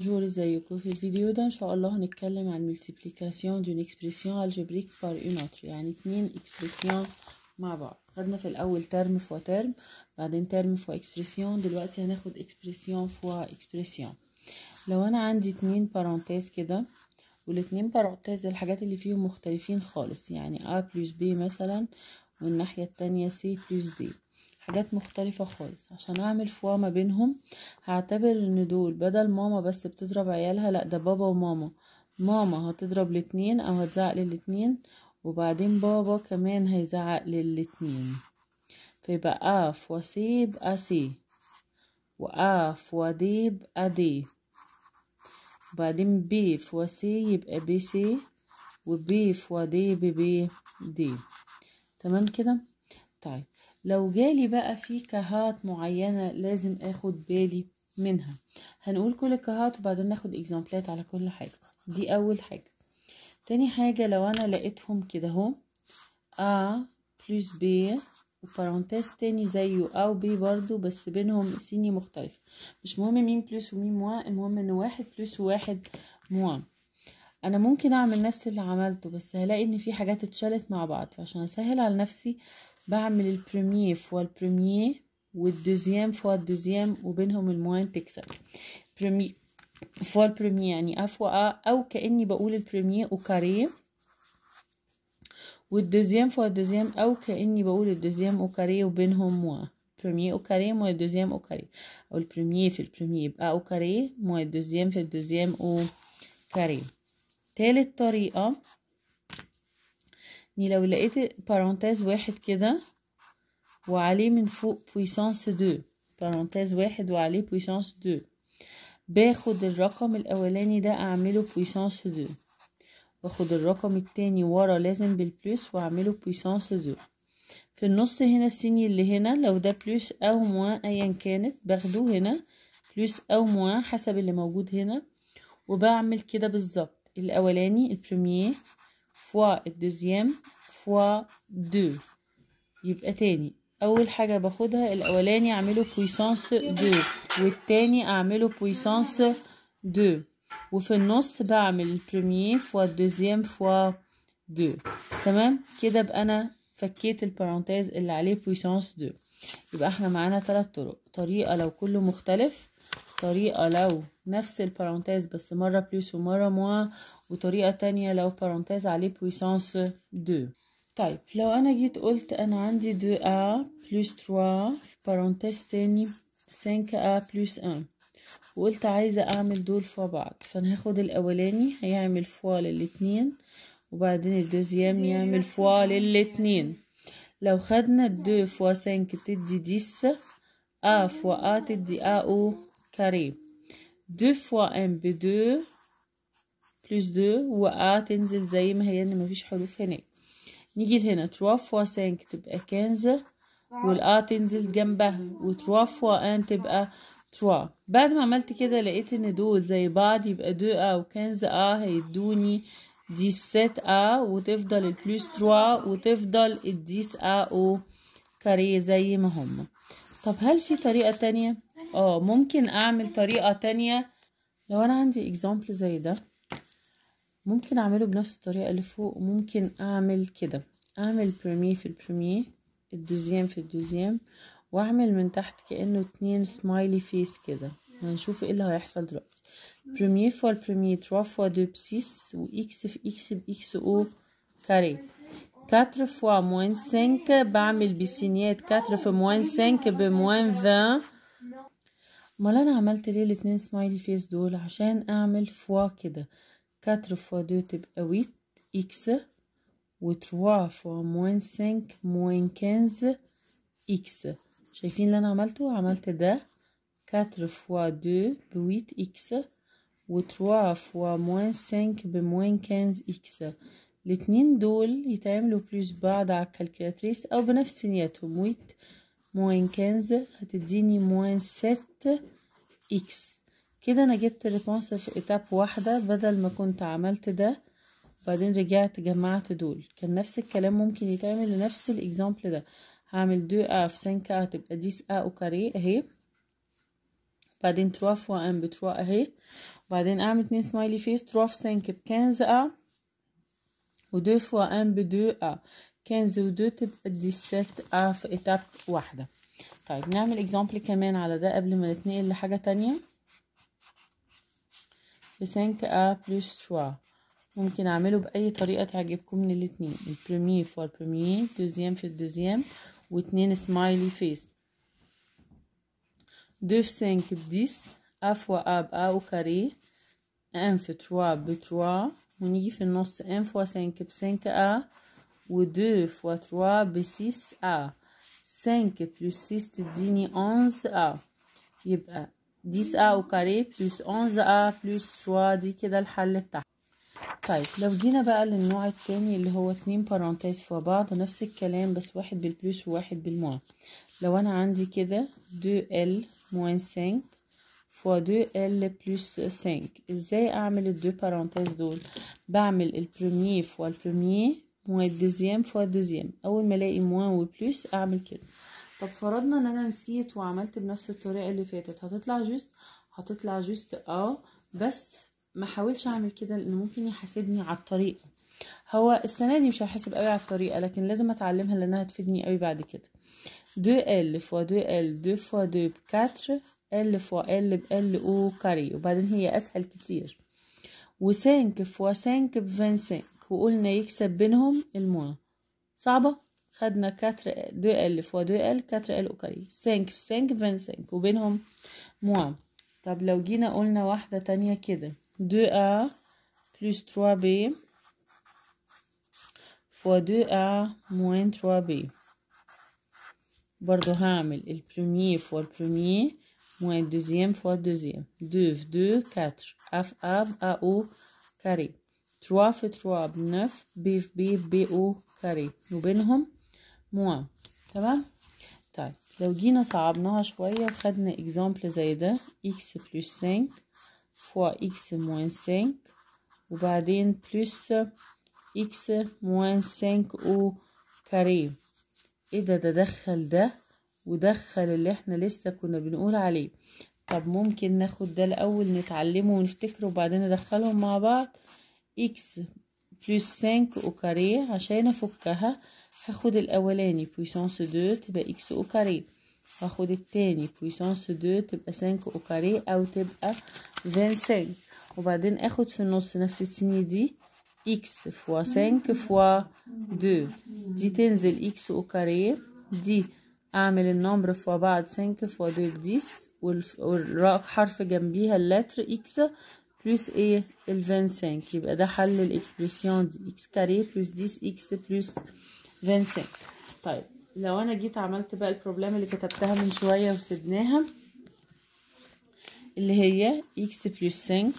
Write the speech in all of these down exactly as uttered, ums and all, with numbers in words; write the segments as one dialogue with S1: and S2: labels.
S1: بونجور، ازيكم؟ في الفيديو ده ان شاء الله هنتكلم عن multiplication d'une expression algébrique par une autre، يعني اتنين expression مع بعض. خدنا في الاول ترم فوا ترم، بعدين ترم فوا expression، دلوقتي هناخد expression فوا expression. لو انا عندي اتنين بارونتيز كده، والاتنين بارونتيز الحاجات اللي فيهم مختلفين خالص، يعني a plus b مثلا، والناحية التانية c plus d، حاجات مختلفة خالص. عشان اعمل فوا ما بينهم هعتبر ان دول بدل ماما بس بتضرب عيالها، لا ده بابا وماما. ماما هتضرب الاتنين او هتزعق للاتنين، وبعدين بابا كمان هيزعق للاتنين، فيبقى a فوا c يبقى c، و a فوا d يبقى d، وبعدين b فوا c يبقى b c، و b فوا d يبقى b d. تمام كده؟ طيب لو جالي بقى في كهات معينة لازم اخد بالي منها، هنقول كل الكهات وبعدين ناخد اكزامبلات على كل حاجة. دي اول حاجة. تاني حاجة، لو انا لقيتهم كده اهو a plus b وبارونتيز تاني زيه او b برضو بس بينهم سيني مختلفة، مش مهم مين بلس ومين موان، المهم ان واحد بلس وواحد موان. انا ممكن اعمل نفس اللي عملته بس هلاقي ان في حاجات اتشالت مع بعض، فعشان اسهل على نفسي بعمل البريمير فوا البريمير والدوزيام فوا الدوزيام وبينهم الموان تكسب. بريمير فوا البريمير يعني ا فوا ا، او كأني بقول البريمير او كاري، والدوزيام فوا الدوزيام او كأني بقول الدوزيام او كاري وبينهم موان. بريمير او كاري موان الدوزيام او كاري، او البريمير في البريمير يبقى او كاري موان الدوزيام في الدوزيام او كاري. تالت طريقة، اني لو لقيت بارونتيز واحد كده وعليه من فوق بويسانس دو، بارونتيز واحد وعليه بويسانس دو، باخد الرقم الاولاني ده اعمله بويسانس دو، واخد الرقم التاني ورا لازم بالبلس واعمله بويسانس دو. في النص هنا السيني اللي هنا لو ده بلس او موان ايا كانت باخده هنا بلس او موان حسب اللي موجود هنا، وبعمل كده بالظبط. الاولاني البريمير فوا الدوزيام فوا دو، يبقى تاني اول حاجة باخدها الاولاني اعمله بويسانس دو، والتاني اعمله بويسانس دو، وفي النص بعمل البريمير فوا الدوزيام فوا دو. تمام كده بقى انا فكيت البارونتيز اللي عليه بويسانس دو. يبقى احنا معانا ثلاث طرق، طريقة لو كله مختلف، طريقة لو نفس البارونتيز بس مرة بلس ومرة موان، وطريقة تانية لو بارونتيز عليه بويسانس دو. طيب لو انا جيت قلت انا عندي دو ا بلس تلاتة في بارونتيز تاني خمسة ا بلس واحد، وقلت عايزة اعمل دول فوا بعض، فانا هاخد الاولاني هيعمل فوا للاتنين، وبعدين الدوزيام يعمل فوا للاتنين. لو خدنا دو فوا خمسة تدي عشرة، ا فوا ا تدي ا او كاري، دو فوا ان بدو بلس دو، و ا تنزل زي ما هي ان مفيش حروف هناك. نيجي هنا تلاتة فوا خمسة تبقى خمسة، والآ تنزل جنبها، و تلاتة فوا واحد تبقى تلاتة. بعد ما عملت كده لقيت ان دول زي بعض، يبقى دو ا و خمسة ا هيدوني سبعة ا، وتفضل البلس تلاتة وتفضل العشرة ا او كاري زي ما هم. طب هل في طريقة تانية؟ اه ممكن اعمل طريقة تانية. لو انا عندي اكزامبل زي ده ممكن اعمله بنفس الطريقة اللي فوق، وممكن اعمل كده، اعمل بريمير في البريمير الدوزيام في الدوزيام، واعمل من تحت كأنه اتنين سمايلي فيس كده. هنشوف ايه اللي هيحصل دلوقتي. بريمير فوا البريمير تلاتة فوا دو بسيس، و اكس في اكس باكس او كاري. أربعة فوا موان خمسة بعمل بسينيات أربعة في موان خمسة بموان عشرين. امال انا عملت ليه الاتنين سمايلي فيس دول؟ عشان اعمل فوا كده، أربعة فوا اتنين تبقى تمانية اكس، و تلاتة فوا موان خمسة موان خمسة اكس. شايفين اللي انا عملته؟ عملت ده أربعة فوا اتنين ب تمانية اكس، و تلاتة فوا موان خمسة بموان خمسة اكس. الاتنين دول يتعملوا بلس بعض على الكالكولاتريس او بنفس نياتهم، تمانية موان خمسة هتديني موان ستة اكس. كده انا جبت الريسبونس في ايتاب واحدة، بدل ما كنت عملت ده وبعدين رجعت جمعت دول. كان نفس الكلام ممكن يتعمل لنفس الاكزامبل ده. هعمل دو ا في خمسة ا تبقى عشرة ا او كاري اهي، بعدين تلاتة فوا واحد ب تلاتة اهي، وبعدين اعمل اتنين سمايلي فيس. تروا في سانك بكنز ا، ودو فوا ان بدو ا. كنز ودو تبقى ديسات ا في اتاب واحدة. طيب نعمل اكزامبل كمان على ده قبل ما نتنقل لحاجة تانية. في سانك ا بلس تروا ممكن اعمله باي طريقة تعجبكم من الاتنين. البريمير فوا البريمير، دوزيام في الدوزيام، واتنين سمايلي فيس. دو في سانك بديس، ا فوا ا بأ او كاري، ان في تروا بتروا، ونيجي في النص ان فوا سانك بسانك ا، ودو فوا تروا بسيس ا. سانك بلس سيس تديني اونز ا، يبقى ديس ا او كاري بلس اونز ا بلس تروا. دي كده الحل بتاعها. طيب لو جينا بقى للنوع التاني اللي هو اتنين بارانتيز فوق بعض، نفس الكلام بس واحد بالبلس وواحد بالموان. لو انا عندي كده دو ال موان سانك فوا دو ال بلس سانك، ازاي اعمل الدو بارانتيز دول؟ بعمل البريمير فوا البريمير موان الدوزيام فوا الدوزيام. اول ما الاقي موان وبلس اعمل كده. طب فرضنا ان انا نسيت وعملت بنفس الطريقه اللي فاتت، هتطلع جوست هتطلع جوست اه، بس ما حاولش اعمل كده لان ممكن يحاسبني على الطريقه. هو السنه دي مش هحاسب قوي على الطريقه، لكن لازم اتعلمها لانها هتفيدني قوي بعد كده. دو ال فوا دو ال دو فوا دو بكاتر، ال فوا ال بال او كاري، وبعدين هي اسهل كتير. وسانك فوا سانك بفانسانك، وقلنا يكسب بينهم الموان. صعبه؟ خدنا كاتر دو ال فوا دو ال كاتر ال او كاري، سانك في سانك فانسانك وبينهم موان. طب لو جينا قلنا واحدة تانية كده دو ا بلس تروا بي فوا دو ا موان تروا بي، برضو هعمل البريمير فوا البريمير موان الدوزيام فوا الدوزيام. دو في دو كاتر، ا في ا ا او كاري، تروا في تروا بنف، بي في بي بي او كاري، وبينهم موان. تمام. طيب لو جينا صعبناها شوية وخدنا اكزامبل زي ده x بلس خمسة فوا x موان خمسة، وبعدين بلس x موان خمسة او كاري. ايه ده؟ ده دخل ده ودخل اللي احنا لسه كنا بنقول عليه. طب ممكن ناخد ده الاول نتعلمه ونفتكره وبعدين ندخلهم مع بعض. x بلس خمسة او كاري، عشان افكها هاخد الاولاني بويسانس اتنين تبقى x او كاري، هاخد التاني بويسانس اتنين تبقى خمسة او كاري او تبقى خمسة وعشرين، وبعدين اخد في النص نفس السيني دي x فوا خمسة فوا اتنين، دي تنزل x او كاري، دي اعمل النمبر فوا بعض خمسة فوا اتنين بديس، والحرف جنبيها اللتر x بلس ايه ال خمسة وعشرين، يبقى ده حل الاكسبريسيون دي x كاري بلس ديس x بلس خمسة وعشرين. طيب لو انا جيت عملت بقى البروبلم اللي كتبتها من شوية وسبناها، اللي هي x بلس خمسة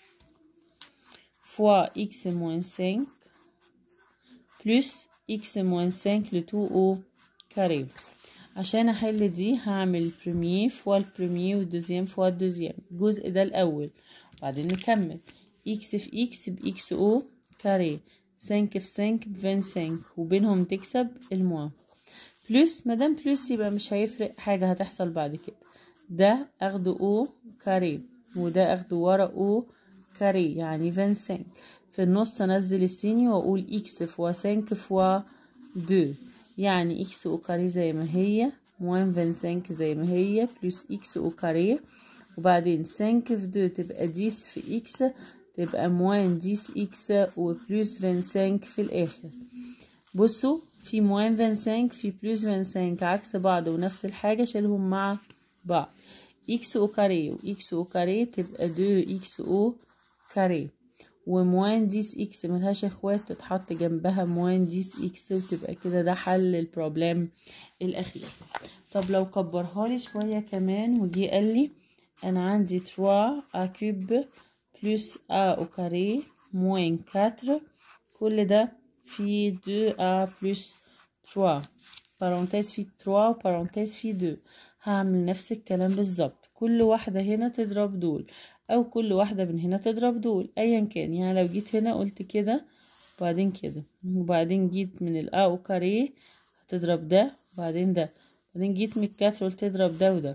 S1: فوا x موان خمسة بلس x موان خمسة ل اتنين او كاري. عشان احل دي هعمل بريمير فوا البريمير والدوزيام فوا الدوزيام، الجزء ده الاول وبعدين نكمل. x في x بx او كاري، خمسة في خمسة بخمسة وعشرين، وبينهم تكسب الموان. بلس مادام بلس يبقى مش هيفرق حاجة هتحصل بعد كده. ده اخده او كاري وده اخده ورا او كاري، يعني خمسة وعشرين. في النص انزل السيني واقول x فوا خمسة فوا اتنين، يعني x او كاري زي ما هي موان خمسة وعشرين زي ما هي بلس x او كاري، وبعدين خمسة في اتنين تبقى عشرة في x تبقى موان عشرة x وبلس خمسة وعشرين في الاخر. بصوا في موان خمسة وعشرين في بلس خمسة وعشرين عكس بعض ونفس الحاجة، شيلهم مع بعض. x او كاري و x او كاري تبقى اتنين x او كاري، وموان عشرة x ملهاش اخوات تتحط جنبها موان عشرة x، وتبقى كده ده حل البروبلم الاخير. طب لو كبرها لي شوية كمان وجي قال لي انا عندي تلاتة ا كوب بلس ا او كاري موان أربعة، كل ده في اتنين ا بلس تلاتة، بارونتيز في تلاتة وبارونتيز في اتنين. هعمل نفس الكلام بالظبط، كل واحدة هنا تضرب دول او كل واحدة من هنا تضرب دول ايا كان. يعني لو جيت هنا قلت كده وبعدين كده، وبعدين جيت من الا او كاري هتضرب ده وبعدين ده، بعدين جيت من الكاتر قلت تضرب ده وده،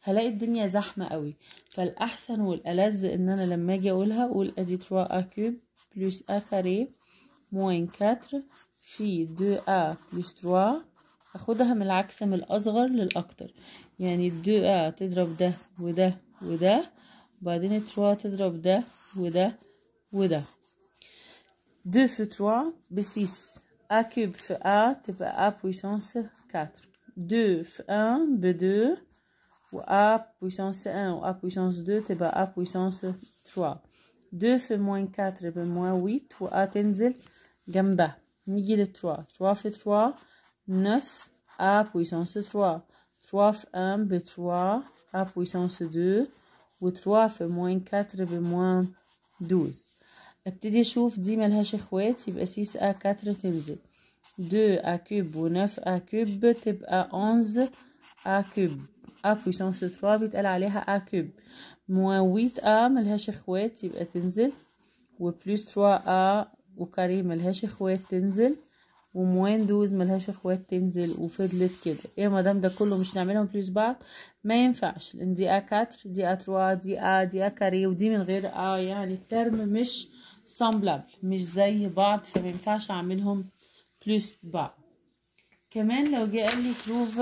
S1: هلاقي الدنيا زحمة قوي. فالأحسن والألذ إن أنا لما أجي أقولها أقول أدي تلاتة أ كوب بلس أ كاري موين أربعة في اتنين أ بلس تلاتة. أخدها من العكس من الأصغر للأكتر، يعني اتنين أ تضرب ده وده وده، وبعدين تلاتة تضرب ده وده وده. اتنين في تلاتة بستة، أ كوب في أ تبقى أ بويسانس أربعة. اتنين في واحد باتنين، و أ بويسانس واحد و أ بويسانس اتنين تبقى أ بويسانس تلاتة. اتنين في موين أربعة بموين تمانية، و أ تنزل جنبها. نيجي لتلاتة، تلاتة في تلاتة تسعة، أ بويسانس تلاتة. تلاتة في واحد بتلاتة، أ بويسانس اتنين، و تلاتة في موين أربعة بموين اثناشر. ابتدي اشوف دي ملهاش اخوات، يبقى ستة أ أربعة تنزل. اتنين أ كوب و تسعة أ كوب تبقى حداشر أ كوب. أ بويسانس تلاتة بيتقال عليها أ كوب. موين تمانية أ ملهاش اخوات يبقى تنزل، وبلس تلاتة أ وكاري ملهاش اخوات تنزل، وموين اتناشر ملهاش اخوات تنزل، وفضلت كده. ايه مادام ده كله مش نعملهم بلس بعض؟ ما ينفعش، لان دي أ أربعة دي أ تلاتة دي أ دي أ كاري ودي من غير أ، يعني الترم مش سامبلابل، مش زي بعض، فما ينفعش اعملهم بلس بعض. كمان لو جه قال لي trouve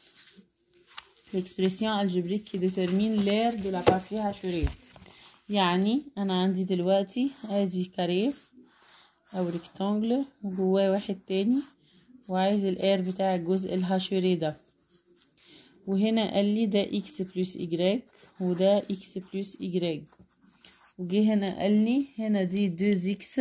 S1: l'expression algébrique qui détermine l'aire de la partie hachurée، يعني انا عندي دلوقتي ادي كاريه او ريكتانجل وجواه واحد تاني، وعايز الاير بتاع الجزء الهاشوري ده، وهنا قال لي ده اكس بلس اجراج وده اكس بلس اجراج، وجه هنا قال لي هنا دي اتنين اكس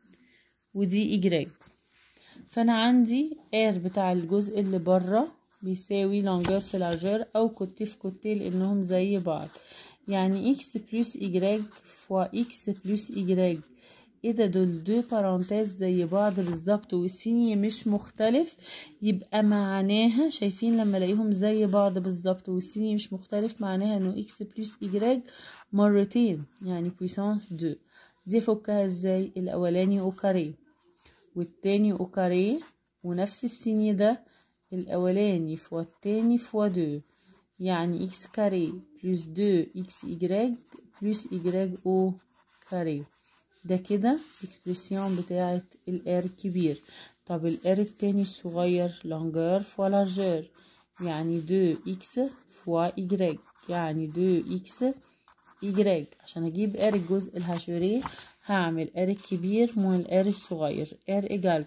S1: ودي اجراج. فانا عندي اير بتاع الجزء اللي بره بيساوي لونجر في لارجر او كوتي في كوتي لانهم زي بعض، يعني اكس بلس اجراج فوا اكس بلس اجراج. ايه ده؟ دول دو بارانتاز زي بعض بالظبط والسيني مش مختلف، يبقى معناها شايفين لما الاقيهم زي بعض بالظبط والسيني مش مختلف معناها انه اكس بلس اجراج مرتين، يعني بويسانس اتنين. دي فكها ازاي؟ الاولاني او كاري والتاني او كاري، ونفس السيني ده الاولاني فوا التاني فوا اتنين، يعني اكس كاري بلس اتنين اكس اجراج بلس اجراج او كاري. ده كده الاكسبريسيون بتاعت الار الكبير. طب الار التاني الصغير لونجر فوا لارجر، يعني اتنين اكس فوا اجراج، يعني اتنين اكس اجراج. عشان اجيب ار الجزء الهاشوري هعمل ار الكبير مو الار الصغير، ار ايجال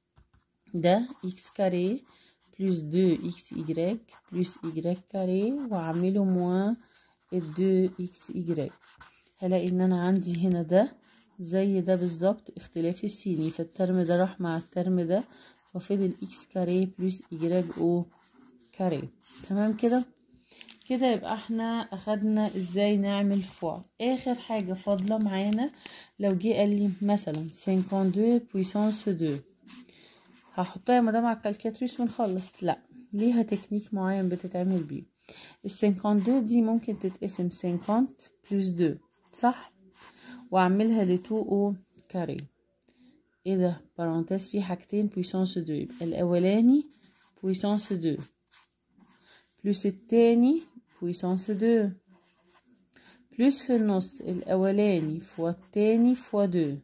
S1: ده اكس كاري بلس اتنين اكس اجراج بلس اجراج كاري، واعمله موان اتنين اكس اجراج. هلاقي ان انا عندي هنا ده زي ده بالظبط، اختلاف السيني، فالترم ده راح مع الترم ده وفضل اكس كاري بلس اجراج او كاري. تمام كده كده يبقى احنا اخدنا ازاي نعمل فوا. اخر حاجه فاضله معانا، لو جه قال لي مثلا اتنين وخمسين بويسانس اتنين، هحطها يا مدام على الكالكولاتريس ونخلص؟ لا، ليها تكنيك معين بتتعمل بيه. ال خمسين وخمسين دي ممكن تتقسم خمسين بلس اتنين، صح؟ واعملها ل اتنين او كاري. ايه ده؟ بارانتاز فيه حاجتين بويسانس اتنين، يبقى الاولاني بويسانس اتنين بلس التاني بويسانس اتنين بلس في النص الاولاني فوا التاني فوا اتنين.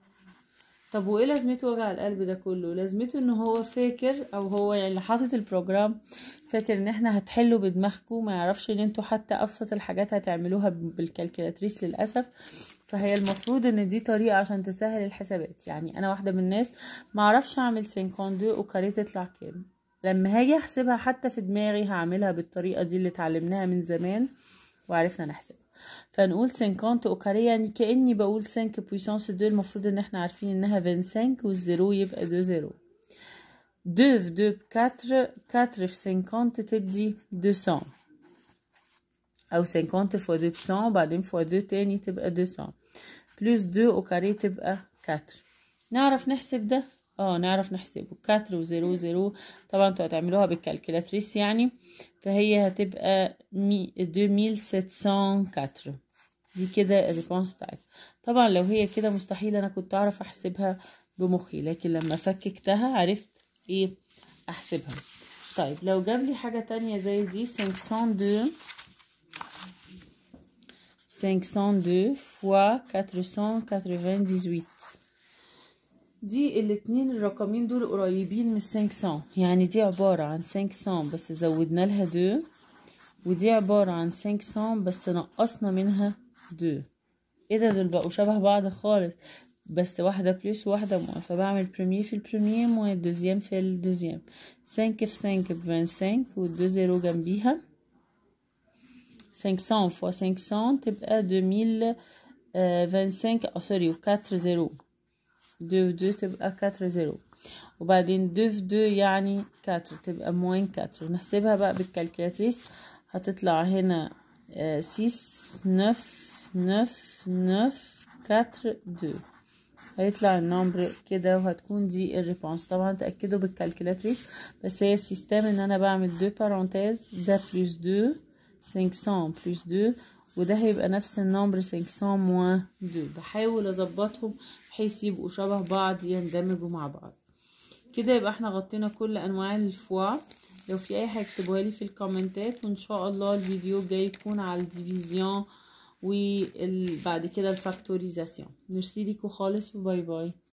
S1: طب وايه لازمته وجع القلب ده كله؟ لازمته ان هو فاكر، او هو يعني اللي حاطط البروجرام فاكر ان احنا هتحلوا بدماغكم، ما يعرفش ان انتوا حتى ابسط الحاجات هتعملوها بالكالكولاتريس للاسف. فهي المفروض ان دي طريقه عشان تسهل الحسابات. يعني انا واحده من الناس ما اعرفش اعمل خمسين وخمسين وكاري تطلع كام، لما هاجي احسبها حتى في دماغي هعملها بالطريقه دي اللي اتعلمناها من زمان وعرفنا نحسبها. فنقول خمسين او كاري، يعني كأني بقول خمسة بويسانس اتنين، المفروض ان احنا عارفين انها خمسة وعشرين والزيرو يبقى اتنين زيرو. اتنين في اتنين بأربعة، أربعة في خمسين تدي مئتين، او خمسين فوا اتنين بمية وبعدين فوا اتنين تاني تبقى مئتين، بلس اتنين او كاري تبقى أربعة. نعرف نحسب ده؟ اه نعرف نحسبه. أربعة وزيرو زيرو، طبعا انتوا هتعملوها بالكالكولاتريس يعني، فهي هتبقى اتنين مية وسبعمية وأربعة. دي كده الريسبونس بتاعتها. طبعا لو هي كده مستحيل انا كنت اعرف احسبها بمخي، لكن لما فككتها عرفت ايه احسبها. طيب لو جاب لي حاجة تانية زي دي خمسمية واتنين cinq cent deux fois quatre cent quatre-vingt-dix-huit. دي الاتنين الرقمين دول قريبين من خمسمية، يعني دي عبارة عن خمسمية بس زودنا لها دو، ودي عبارة عن خمسمية بس نقصنا منها دو. ايه ده، دول بقوا شبه بعض خالص، بس واحدة بلس واحدة موان، فبعمل بريمير في البريمير موان دوزيام في الدوزيام. خمسة في خمسة بخمسين والدو زيرو جنبيها. خمسمية فوا خمسمية تبقى ألفين وخمسين اه سوري وكاتر زيرو، دو و دو تبقى كاتر زيرو، وبعدين دو في دو يعني كاتر تبقى موان كاتر. نحسبها بقى بالكالكولاتريس، هتطلع هنا سيس نف نف نف كاتر دو، هيطلع النمبر كده، وهتكون دي الريبونس. طبعا تأكدوا بالكالكولاتريس، بس هي السيستم ان انا بعمل دو بارونتيز، ده بلس دو خمسمية بلس دو، وده هيبقى نفس النمبر خمسمية موان دو. بحاول اظبطهم بحيث يبقوا شبه بعض، يندمجوا مع بعض كده. يبقى احنا غطينا كل انواع الفوا. لو في اي حاجه اكتبوها لي في الكومنتات، وان شاء الله الفيديو الجاي يكون على الديفيزيون وبعد كده الفاكتوريزاسيون. ميرسي ليكوا خالص وباي باي.